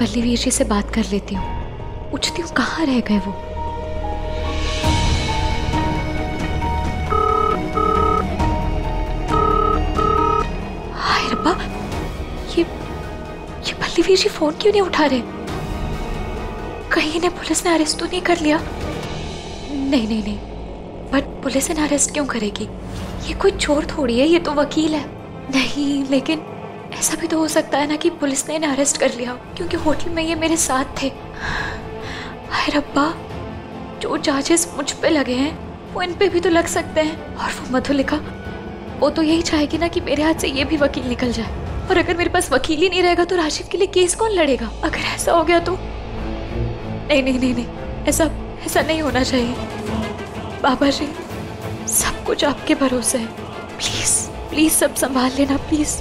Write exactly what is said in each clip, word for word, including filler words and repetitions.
पल्लवी वीर जी से बात कर लेती हूँ, पूछती हूँ कहाँ रह गए वो। हाय रब्बा, ये ये पल्लवी वीर जी फोन क्यों नहीं उठा रहे? कहीं इन्हें पुलिस ने अरेस्ट तो नहीं कर लिया? नहीं नहीं नहीं, बट पुलिस इन्हें अरेस्ट क्यों करेगी? ये कोई चोर थोड़ी है, ये तो वकील है। नहीं, लेकिन ऐसा भी तो हो सकता है ना कि पुलिस ने इन्हें अरेस्ट कर लिया, क्योंकि होटल में ये मेरे साथ थे। हाय रब्बा, जो चार्जेस मुझ पे लगे हैं वो इन पे भी तो लग सकते हैं। और वो मधुलिका, वो तो यही चाहेगी ना कि मेरे हाथ से ये भी वकील निकल जाए। और अगर मेरे पास वकील ही नहीं रहेगा तो राशिद के लिए केस कौन लड़ेगा? अगर ऐसा हो गया तो नहीं नहीं नहीं नहीं, ऐसा ऐसा नहीं होना चाहिए। बाबा जी, सब कुछ आपके भरोसे है। प्लीज प्लीज सब संभाल लेना प्लीज।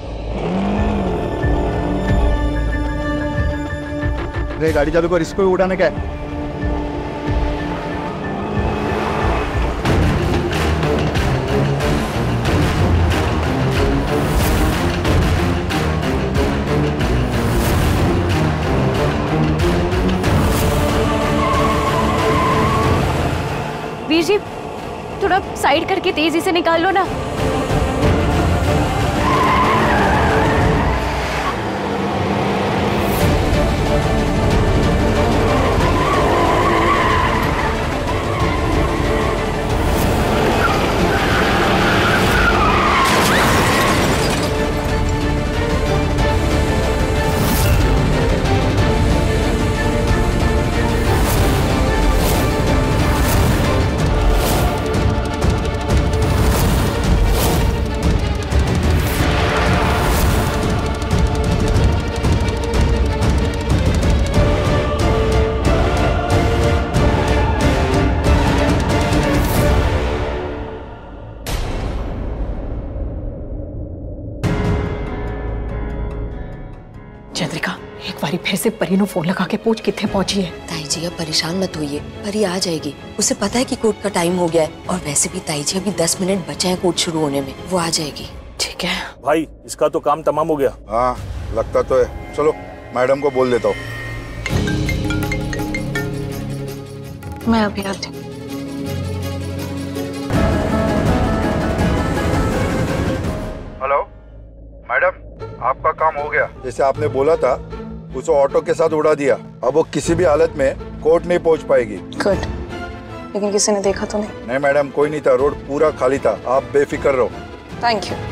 रे गाड़ी चालू कर, इसको उड़ाने का है। वीर जी, थोड़ा साइड करके तेजी से निकाल लो ना। चंद्रिका, एक बारी फिर से परी नो फोन लगा के पूछ कितने पहुंची है। ताई जी, अब परेशान मत होइए, परी आ जाएगी। उसे पता है कि कोर्ट का टाइम हो गया है, और वैसे भी ताई जी अभी दस मिनट बचे हैं कोर्ट शुरू होने में, वो आ जाएगी। ठीक है भाई, इसका तो काम तमाम हो गया। हाँ, लगता तो है। चलो मैडम को बोल देता हूँ। मैं अभी आती हूँ। हेलो मैडम, आपका काम हो गया। जैसे आपने बोला था, उसे ऑटो के साथ उड़ा दिया। अब वो किसी भी हालत में कोर्ट नहीं पहुंच पाएगी। गुड, लेकिन किसी ने देखा तो नहीं? नहीं मैडम, कोई नहीं था, रोड पूरा खाली था, आप बेफिक्र रहो। Thank you.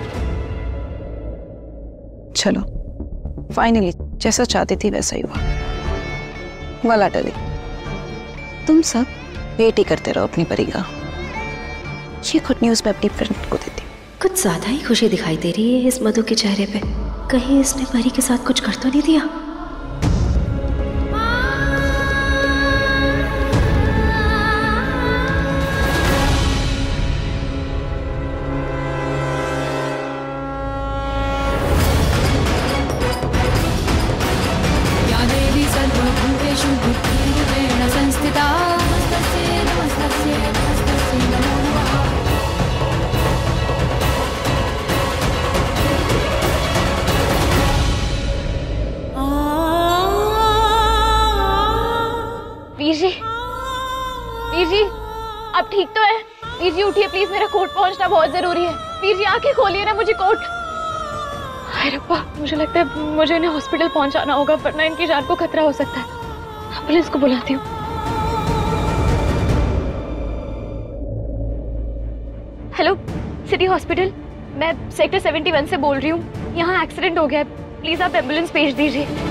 चलो, फाइनली जैसा चाहती थी वैसा ही हुआ। वाला टली, तुम सब वेट ही करते रहो अपनी परी का। ये गुड न्यूज मैं अपनी फ्रेंड को देती। कुछ ज्यादा ही खुशी दिखाई दे रही है इस मधु के चेहरे पे। कहीं इसने परी के साथ कुछ कर तो नहीं दिया? वीर जी, वीर जी, आप ठीक तो है? वीर जी उठिए प्लीज, मेरा कोर्ट पहुंचना बहुत जरूरी है। वीर जी आंखें खोलिए ना, मुझे कोर्ट। हाय रब्बा, मुझे लगता है मुझे इन्हें हॉस्पिटल पहुंचाना होगा, वरना इनकी जान को खतरा हो सकता है। पुलिस को बुलाती हूँ। हेलो, सिटी हॉस्पिटल, मैं सेक्टर इकहत्तर से बोल रही हूँ। यहाँ एक्सीडेंट हो गया है, प्लीज आप एम्बुलेंस भेज दीजिए।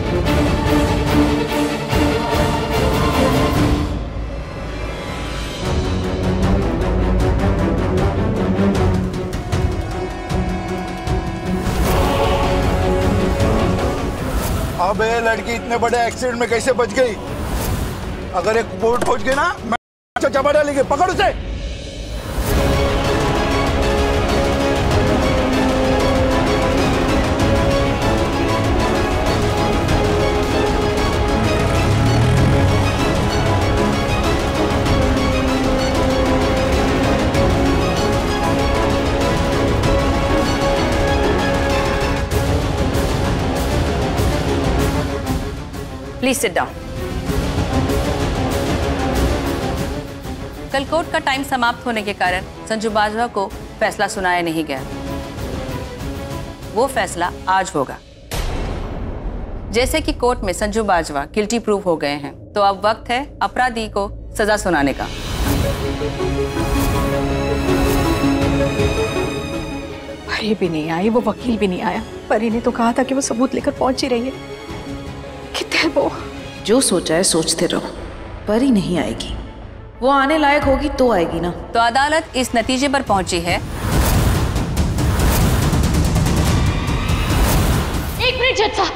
अब ये लड़की इतने बड़े एक्सीडेंट में कैसे बच गई? अगर एक कोर्ट पहुंच गई ना, मैं चबा डालेंगे। पकड़ उसे। Please sit down. कल कोर्ट का टाइम समाप्त होने के कारण संजू बाजवा को फैसला सुनाया नहीं गया। वो फैसला आज होगा। जैसे कि कोर्ट में संजू बाजवा गिल्टी प्रूव हो गए हैं, तो अब वक्त है अपराधी को सजा सुनाने का। परी भी नहीं आई, वो वकील भी नहीं आया। परी ने तो कहा था कि वो सबूत लेकर पहुंच ही रही है। कितने वो जो सोचा है सोचते रहो, परी नहीं आएगी। वो आने लायक होगी तो आएगी ना। तो अदालत इस नतीजे पर पहुंची है। एक मिनट जज साहब,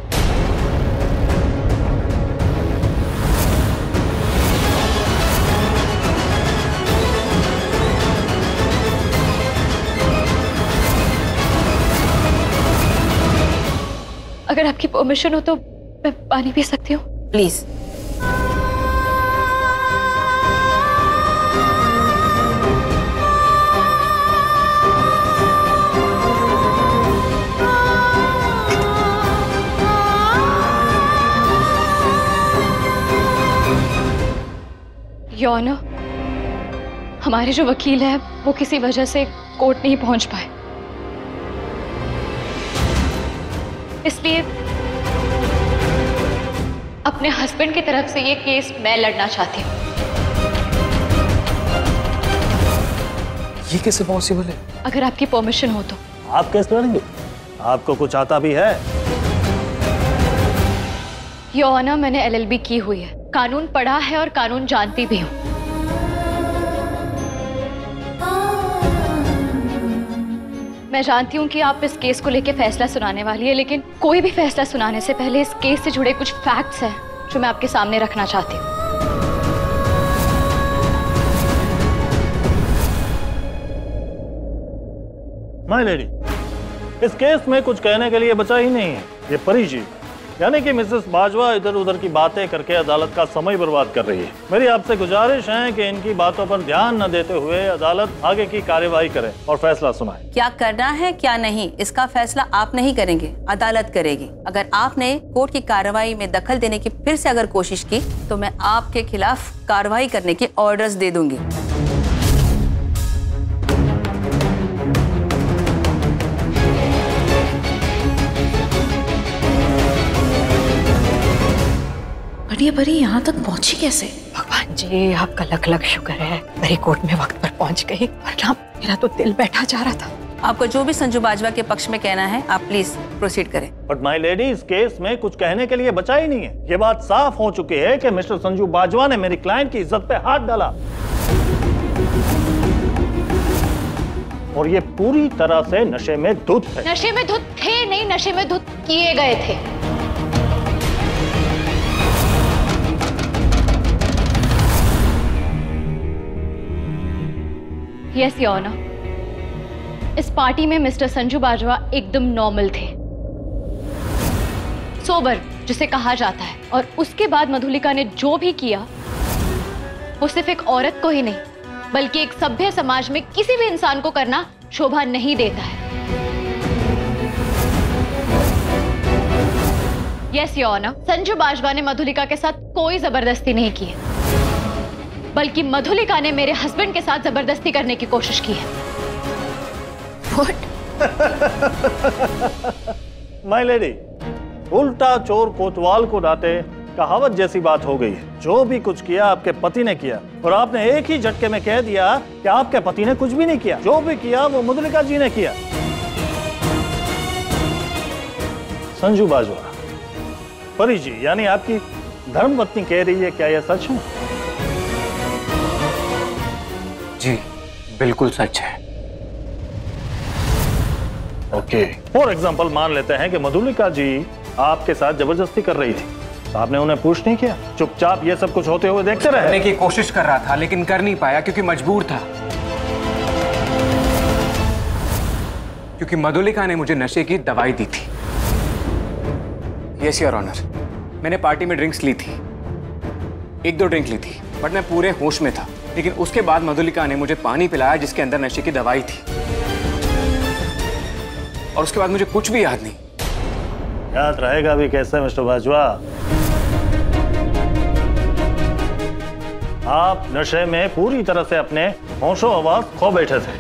अगर आपकी परमिशन हो तो मैं पानी पी सकती हूँ? प्लीज। योर ऑनर, हमारे जो वकील हैं वो किसी वजह से कोर्ट नहीं पहुंच पाए, इसलिए अपने हस्बैंड की तरफ से ये केस मैं लड़ना चाहती हूँ। ये कैसे पॉसिबल है? अगर आपकी परमिशन हो तो। आप कैसे लड़ेंगे? आपको कुछ आता भी है? योर ऑनर, मैंने एल एल बी की हुई है, कानून पढ़ा है और कानून जानती भी हूँ। मैं जानती हूँ कि आप इस केस को लेकर फैसला सुनाने वाली है, लेकिन कोई भी फैसला सुनाने से पहले इस केस से जुड़े कुछ फैक्ट्स हैं जो मैं आपके सामने रखना चाहती हूँ। माय लेडी, इस केस में कुछ कहने के लिए बचा ही नहीं है। ये परी जी यानी कि मिसेस बाजवा इधर उधर की बातें करके अदालत का समय बर्बाद कर रही है। मेरी आपसे गुजारिश है कि इनकी बातों पर ध्यान न देते हुए अदालत आगे की कार्यवाही करे और फैसला सुनाए। क्या करना है क्या नहीं, इसका फैसला आप नहीं करेंगे, अदालत करेगी। अगर आपने कोर्ट की कार्रवाई में दखल देने की फिर से अगर कोशिश की तो मैं आपके खिलाफ कार्रवाई करने के ऑर्डर्स दे दूंगी। ये परी यहाँ तक पहुंची कैसे? भगवान जी, आपका लख लख शुक्र है परी कोर्ट में वक्त पर पहुंच गई, वरना मेरा तो दिल बैठा जा रहा था। आपको जो भी संजू बाजवा के पक्ष में कहना है आप प्लीज प्रोसीड करें। बट माय लेडी, इस केस में कुछ कहने के लिए बचा ही नहीं है। ये बात साफ हो चुकी है कि मिस्टर संजू बाजवा ने मेरी क्लाइंट की इज्जत पे हाथ डाला और ये पूरी तरह से नशे में धुत है। नशे में धुत थे नहीं, नशे में धुत किए गए थे। यस योर ऑनर, इस पार्टी में मिस्टर संजू बाजवा एकदम नॉर्मल थे, सोबर जिसे कहा जाता है, और उसके बाद मधुलिका ने जो भी किया वो सिर्फ एक औरत को ही नहीं बल्कि एक सभ्य समाज में किसी भी इंसान को करना शोभा नहीं देता है। Yes your honour, Sanju Bajwa ने मधुलिका के साथ कोई जबरदस्ती नहीं की है, बल्कि मधुलिका ने मेरे हस्बैंड के साथ जबरदस्ती करने की कोशिश की है। What? माय लेडी, उल्टा चोर कोतवाल को डांटे कहावत जैसी बात हो गई है। जो भी कुछ किया आपके पति ने किया और आपने एक ही झटके में कह दिया कि आपके पति ने कुछ भी नहीं किया। जो भी किया वो मधुलिका जी ने किया। संजू बाजवा, परी जी यानी आपकी धर्मपत्नी कह रही है, क्या यह सच है? जी बिल्कुल सच है। ओके, फॉर एग्जाम्पल मान लेते हैं कि मधुलिका जी आपके साथ जबरदस्ती कर रही थी, तो आपने उन्हें पूछ नहीं किया, चुपचाप ये सब कुछ होते हुए देखते रहे? करने की कोशिश कर रहा था लेकिन कर नहीं पाया क्योंकि मजबूर था, क्योंकि मधुलिका ने मुझे नशे की दवाई दी थी। यस योर ऑनर, मैंने पार्टी में ड्रिंक्स ली थी, एक दो ड्रिंक ली थी, बट मैं पूरे होश में था। लेकिन उसके बाद मधुलिका ने मुझे पानी पिलाया जिसके अंदर नशे की दवाई थी, और उसके बाद मुझे कुछ भी याद नहीं। याद रहेगा भी कैसे मिस्टर बाजवा? आप नशे में पूरी तरह से अपने होशो हवास खो बैठे थे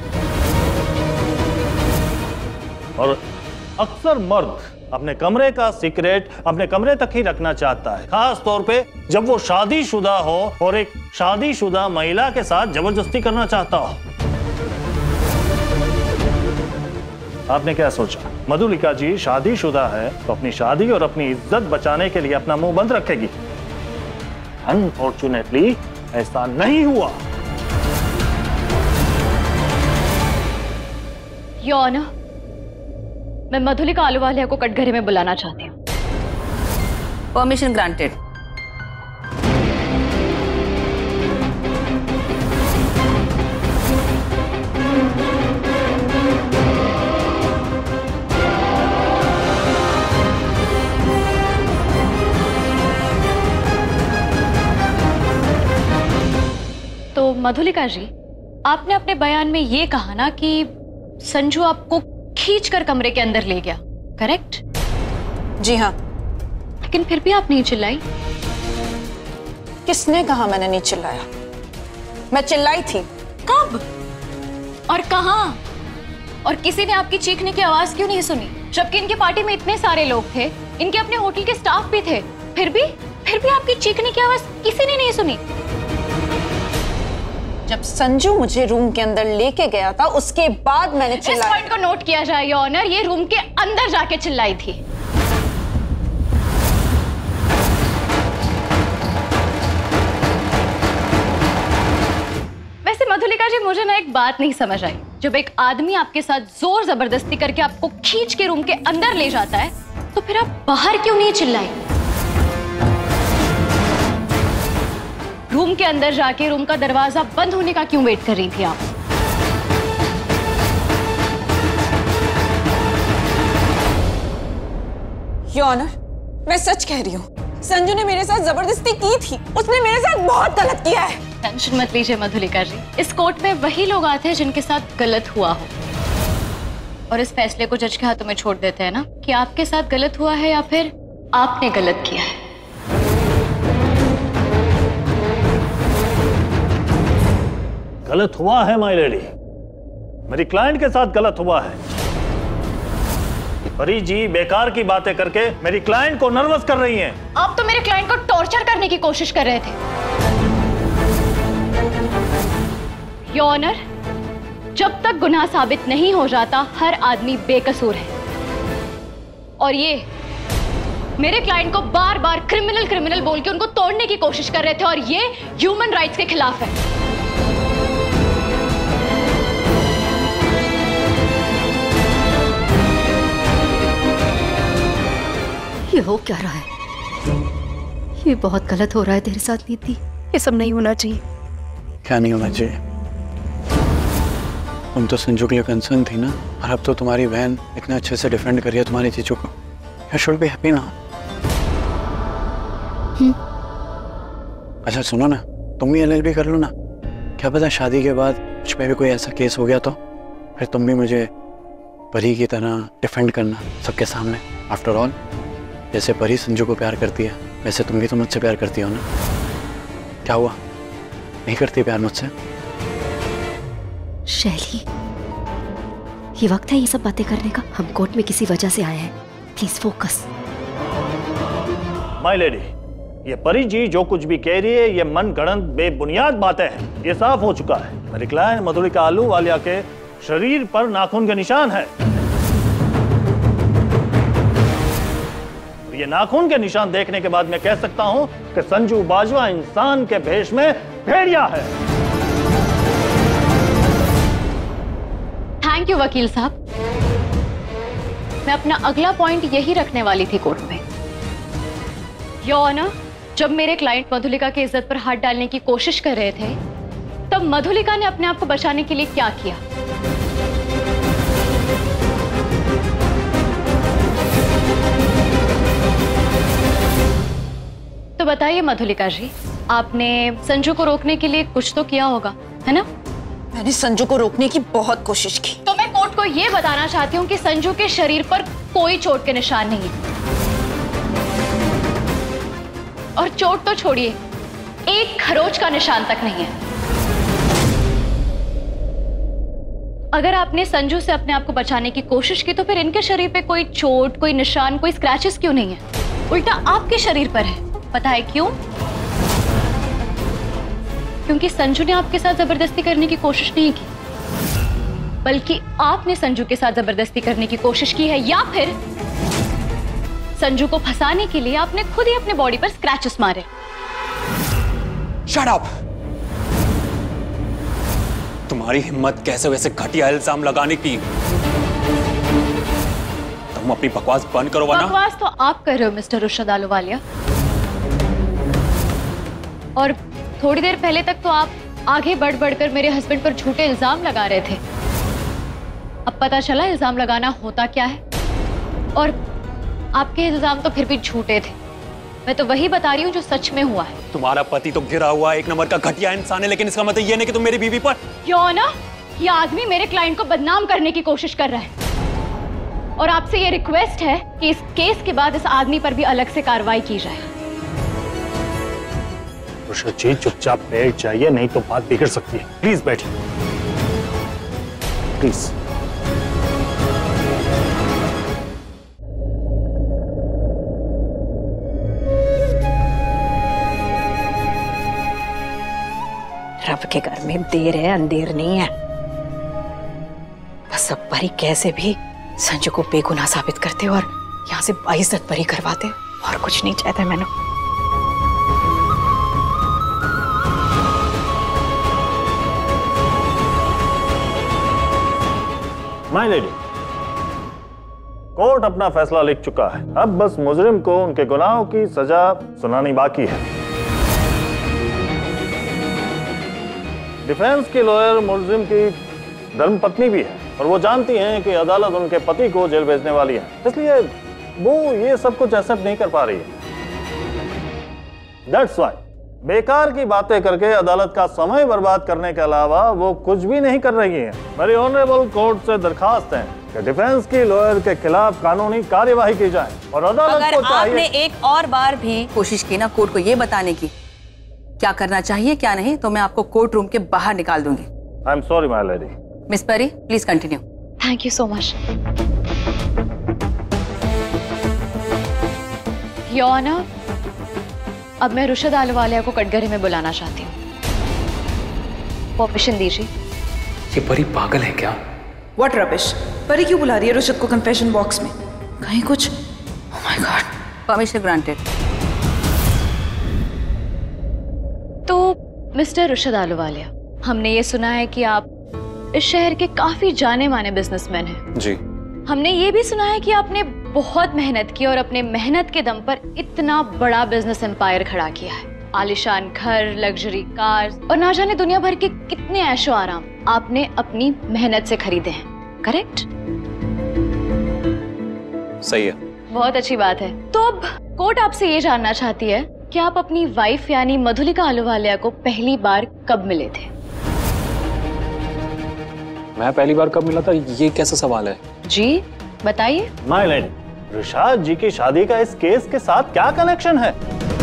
और अक्सर मर्द अपने कमरे का सीक्रेट अपने कमरे तक ही रखना चाहता है, खास तौर पे जब वो शादीशुदा हो और एक शादीशुदा महिला के साथ जबरदस्ती करना चाहता हो। आपने क्या सोचा मधुलिका जी शादीशुदा है तो अपनी शादी और अपनी इज्जत बचाने के लिए अपना मुंह बंद रखेगी? अनफॉर्चुनेटली ऐसा नहीं हुआ। योर ऑनर, मैं मधुलिका आलूवालिया को कटघरे में बुलाना चाहती हूँ। Permission granted. तो मधुलिका जी, आपने अपने बयान में ये कहा ना कि संजू आपको खींचकर कमरे के अंदर ले गया, करेक्ट? जी हाँ। लेकिन फिर भी आप नहीं चिल्लाई। किसने कहा मैंने नहीं चिल्लाया? मैं चिल्लाई थी। कब और कहां? और किसी ने आपकी चीखने की आवाज क्यों नहीं सुनी? जबकि इनके पार्टी में इतने सारे लोग थे, इनके अपने होटल के स्टाफ भी थे, फिर भी फिर भी आपकी चीखने की आवाज किसी ने नहीं सुनी। जब संजू मुझे रूम के अंदर लेके गया था उसके बाद मैंने चिल्लाया। इस पॉइंट को नोट किया जाए योर ऑनर, ये रूम के अंदर जाके चिल्लाई थी। वैसे मधुलिका जी, मुझे ना एक बात नहीं समझ आई। जब एक आदमी आपके साथ जोर जबरदस्ती करके आपको खींच के रूम के अंदर ले जाता है तो फिर आप बाहर क्यों नहीं चिल्लाई? रूम के अंदर जाके रूम का दरवाजा बंद होने का क्यों वेट कर रही थी आप? योर ऑनर, मैं सच कह रही हूँ, संजू ने मेरे साथ जबरदस्ती की थी। उसने मेरे साथ बहुत गलत किया है। टेंशन मत लीजिए मधुलिका जी, इस कोर्ट में वही लोग आते हैं जिनके साथ गलत हुआ हो और इस फैसले को जज के हाथों में छोड़ देते हैं ना कि आपके साथ गलत हुआ है या फिर आपने गलत किया है। गलत हुआ है माय लेडी, मेरी क्लाइंट के साथ गलत हुआ है। परी जी बेकार की बातें करके मेरी क्लाइंट को नर्वस कर रही हैं। आप तो मेरे क्लाइंट को टॉर्चर करने की कोशिश कर रहे थे। योर ऑनर, जब तक गुनाह साबित नहीं हो जाता हर आदमी बेकसूर है और ये मेरे क्लाइंट को बार बार क्रिमिनल क्रिमिनल बोल के उनको तोड़ने की कोशिश कर रहे थे और ये ह्यूमन राइट्स के खिलाफ है। ये हो क्या रहा है? ये बहुत गलत हो रहा है तेरे साथ नीति। ये सब नहीं होना चाहिए। क्या नहीं होना चाहिए? तुम तो संजू के लिए कंसर्न थी ना, और अब तो तुम्हारी बहन इतने अच्छे से डिफेंड कर रही है तुम्हारी चीजों को। यू शुड बी हैप्पी ना। अच्छा सुनो ना, तुम भी एल एल बी कर लो ना। क्या पता शादी के बाद कुछ पे भी कोई ऐसा केस हो गया तो फिर तुम भी मुझे परी की तरह डिफेंड करना सबके सामने। आफ्टर ऑल जैसे परी संजू को प्यार करती है वैसे तुम भी तो मुझसे प्यार करती हो ना। क्या हुआ, नहीं करती प्यार मुझसे? शैली, ये वक्त है ये सब बातें करने का। हम कोर्ट में किसी वजह से आए हैं, प्लीज फोकस। माय लेडी, ये परी जी जो कुछ भी कह रही है ये मन गढ़ंत बेबुनियाद बातें हैं। ये साफ हो चुका है, मेरी क्लाइंट मधुलिका आलूवालिया के शरीर पर नाखून के निशान है। ये नाखून के निशान देखने के बाद मैं कह सकता हूं कि संजू बाजवा इंसान के भेष में भेड़िया है। थैंक यू वकील साहब। मैं अपना अगला पॉइंट यही रखने वाली थी कोर्ट में। योर ऑनर, जब मेरे क्लाइंट मधुलिका की इज्जत पर हाथ डालने की कोशिश कर रहे थे तब मधुलिका ने अपने आप को बचाने के लिए क्या किया? तो बताइए मधुलिका जी, आपने संजू को रोकने के लिए कुछ तो किया होगा, है ना? मैंने संजू को रोकने की बहुत कोशिश की। तो मैं कोर्ट को यह बताना चाहती हूँ कि संजू के शरीर पर कोई चोट के निशान नहीं है। और चोट तो छोड़िए, एक खरोच का निशान तक नहीं है। अगर आपने संजू से अपने आप को बचाने की कोशिश की तो फिर इनके शरीर पे कोई चोट, कोई निशान, कोई स्क्रैचेस क्यों नहीं है? उल्टा आपके शरीर पर है। पता है क्यों? क्योंकि संजू ने आपके साथ जबरदस्ती करने की कोशिश नहीं की, बल्कि आपने संजू के साथ जबरदस्ती करने की कोशिश की है, या फिर संजू को फंसाने के लिए आपने खुद ही अपने बॉडी पर स्क्रैचेस मारे। Shut up! तुम्हारी हिम्मत कैसे वैसे घटिया इल्जाम लगाने की? तुम अपनी बकवास बंद करो वरना। बकवास तो आप कर रहे हो मिस्टर रुशद आलूवालिया, और थोड़ी देर पहले तक तो आप आगे बढ़ बढ़कर मेरे हस्बैंड पर झूठे इल्जाम लगा रहे थे। अब पता चला इल्जाम लगाना होता क्या है, और आपके इल्जाम तो फिर भी झूठे थे। मैं तो वही बता रही हूँ जो सच में हुआ है। तुम्हारा पति तो गिरा हुआ एक नंबर का घटिया इंसान है, लेकिन इसका मतलब ये नहीं कि तुम मेरी बीवी पर। क्यों ना? ये आदमी मेरे क्लाइंट को बदनाम करने की कोशिश कर रहा है, और आपसे ये रिक्वेस्ट है कि इस केस के बाद इस आदमी पर भी अलग से कार्रवाई की जाए। रुशद जी चुपचाप बैठ जाइए, नहीं तो बात बिगड़ सकती है। प्लीज बैठिए, प्लीज। रब के घर में देर है अंधेर नहीं है। बस अब परी कैसे भी संजू को बेगुनाह साबित करते और यहाँ से बाइज्जत परी करवाते, और कुछ नहीं चाहता मैंने। माय लेडी, कोर्ट अपना फैसला लिख चुका है। अब बस मुजरिम को उनके गुनाहों की सजा सुनानी बाकी है। डिफेंस की लॉयर मुलजिम की धर्मपत्नी भी है, और वो जानती हैं कि अदालत उनके पति को जेल भेजने वाली है, इसलिए वो ये सब कुछ एक्सेप्ट नहीं कर पा रही है। दैट्स व्हाई बेकार की बातें करके अदालत का समय बर्बाद करने के अलावा वो कुछ भी नहीं कर रही है। मेरी ऑनरेबल कोर्ट से दरखास्त है कि डिफेंस की लॉयर के खिलाफ कानूनी कार्यवाही की जाए, और अदालत अगर को चाहिए। आपने एक और बार भी कोशिश की ना कोर्ट को ये बताने की क्या करना चाहिए क्या नहीं, तो मैं आपको कोर्ट रूम के बाहर निकाल दूंगी। I am sorry my lady. Miss Pari please continue. Thank you so much your honour. अब मैं रुशद आलूवालिया को कटघरे में बुलाना चाहती हूँ। परमिशन दीजिए। ये परी पागल है क्या? What rubbish! परी क्यों बुला रही है रुशद को कन्फेशन बॉक्स में? कहीं कुछ? Oh my god! Permission granted. तो मिस्टर रुशद आलूवालिया, हमने ये सुना है कि आप इस शहर के काफी जाने माने बिजनेसमैन हैं। जी। हमने ये भी सुना है कि आपने बहुत मेहनत की और अपने मेहनत के दम पर इतना बड़ा बिजनेस एम्पायर खड़ा किया है। आलीशान घर, लग्जरी कार्स, और ना जाने दुनिया भर के कितने ऐशो आराम आपने अपनी मेहनत से खरीदे हैं। करेक्ट? सही है। बहुत अच्छी बात है। तो अब कोर्ट आपसे ये जानना चाहती है कि आप अपनी वाइफ यानी मधुलिका आलूवालिया को पहली बार कब मिले थे? मैं पहली बार कब मिला था, ये कैसा सवाल है? जी बताइए। माय लेडी, रुशाद जी की शादी का इस केस के साथ क्या कनेक्शन है?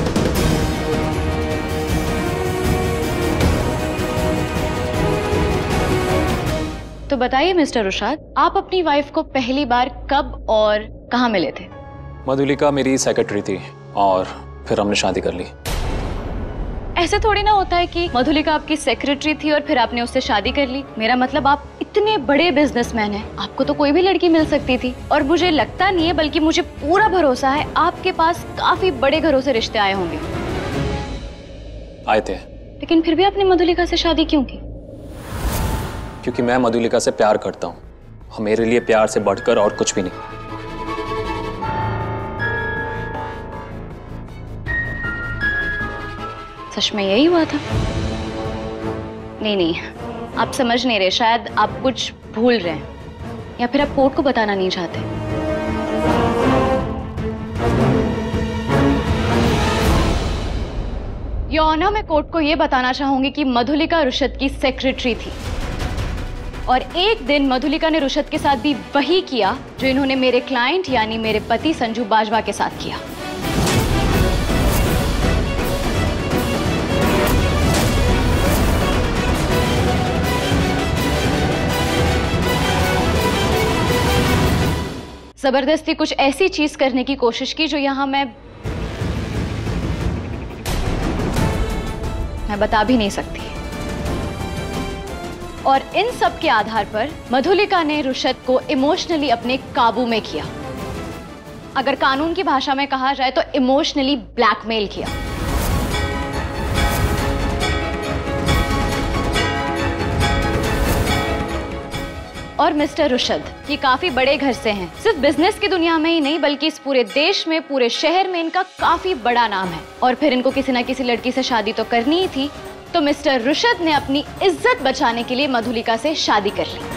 तो बताइए मिस्टर रुशाद, आप अपनी वाइफ को पहली बार कब और कहाँ मिले थे? मधुलिका मेरी सेक्रेटरी थी और फिर हमने शादी कर ली। ऐसे थोड़ी ना होता है कि मधुलिका आपकी सेक्रेटरी थी और फिर आपने उससे शादी कर ली। मेरा मतलब आप इतने बड़े बिजनेसमैन हैं, आपको तो कोई भी लड़की मिल सकती थी। और मुझे लगता नहीं है, बल्कि मुझे पूरा भरोसा है आपके पास काफी बड़े घरों से रिश्ते आए होंगे। आए थे। लेकिन फिर भी आपने मधुलिका से शादी क्यों की? क्योंकि मैं मधुलिका से प्यार करता हूँ। मेरे लिए प्यार से बढ़कर और कुछ भी नहीं। सच में यही हुआ था? नहीं नहीं, आप समझ नहीं रहे, शायद आप कुछ भूल रहे हैं, या फिर आप कोर्ट को बताना नहीं चाहते। योर ऑनर, मैं कोर्ट को यह बताना चाहूंगी कि मधुलिका रुशद की सेक्रेटरी थी, और एक दिन मधुलिका ने रुशद के साथ भी वही किया जो इन्होंने मेरे क्लाइंट यानी मेरे पति संजू बाजवा के साथ किया। जबरदस्ती कुछ ऐसी चीज करने की कोशिश की जो यहां मैं मैं बता भी नहीं सकती। और इन सब के आधार पर मधुलिका ने रुशद को इमोशनली अपने काबू में किया। अगर कानून की भाषा में कहा जाए तो इमोशनली ब्लैकमेल किया। और मिस्टर रुशद ये काफी बड़े घर से हैं, सिर्फ बिजनेस की दुनिया में ही नहीं बल्कि इस पूरे देश में, पूरे शहर में इनका काफी बड़ा नाम है। और फिर इनको किसी ना किसी लड़की से शादी तो करनी ही थी, तो मिस्टर रुशद ने अपनी इज्जत बचाने के लिए मधुलिका से शादी कर ली।